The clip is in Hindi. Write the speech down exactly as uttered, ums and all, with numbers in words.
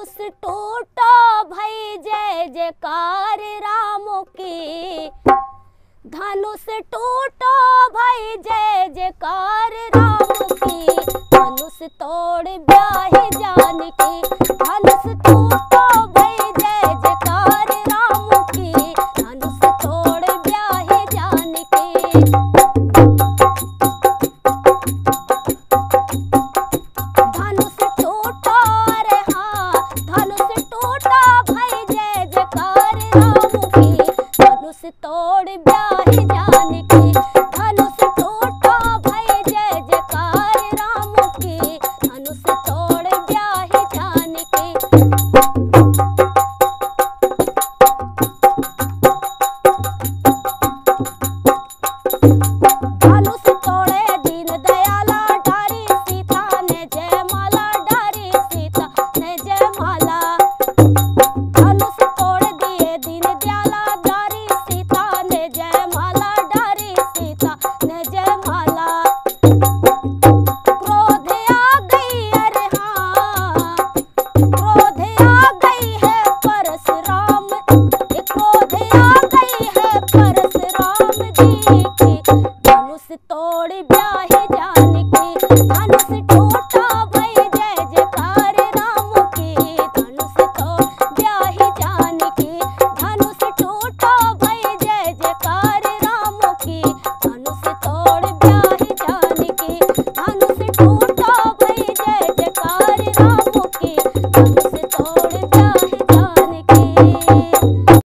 धनुष टूटा भई जय जयकार राम की, धनुष टूटा भई जय जयकार राम की, धनुष तोड़ ब्याहे जानकी, धनुष टूटा भई जय जयकार राम की, धनुष तोड़ ब्याहे जानकी। धनुष टूटा रे हाँ, धनुष टूटा भई जय जयकार राम की, धनुष तोड़ ब्याहे जानकी, धनुष टूटा भई जय जयकार राम की, धनुष तोड़ ब्याहे जानकी। धनुष तोड़े दीन दयाला डारी सीता ने जय माला, डारी सीता ने जय माला। धनुष तोड़ दिए दीन दयाला डारी सीता ने जय माला, डारी सीता ने जय माला। क्रोध आ गई अरे हाँ, क्रोध आ गई है परशुराम, क्रोध आ गई है परशुराम जी की, धनुष तोड़ ब्याहे जानकी, धनुष टूटा